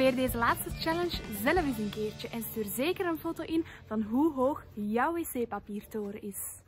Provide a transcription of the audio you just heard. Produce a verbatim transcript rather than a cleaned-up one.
Probeer deze laatste challenge zelf eens een keertje en stuur zeker een foto in van hoe hoog jouw wc-papiertoren is.